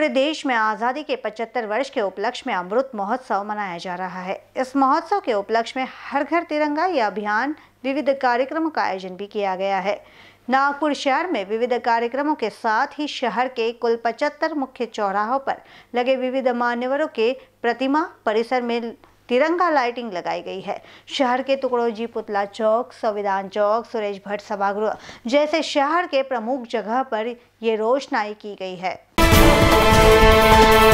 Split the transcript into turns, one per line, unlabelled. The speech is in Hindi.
पूरे देश में आज़ादी के 75 वर्ष के उपलक्ष्य में अमृत महोत्सव मनाया जा रहा है। इस महोत्सव के उपलक्ष्य में हर घर तिरंगा यह अभियान विविध कार्यक्रमों का आयोजन भी किया गया है। नागपुर शहर में विविध कार्यक्रमों के साथ ही शहर के कुल 75 मुख्य चौराहों पर लगे विविध मान्यवरों के प्रतिमा परिसर में तिरंगा लाइटिंग लगाई गई है। शहर के तुकडोजी पुतला चौक, संविधान चौक, सुरेश भट्ट सभागृह जैसे शहर के प्रमुख जगह पर ये रोशनाई की गई है।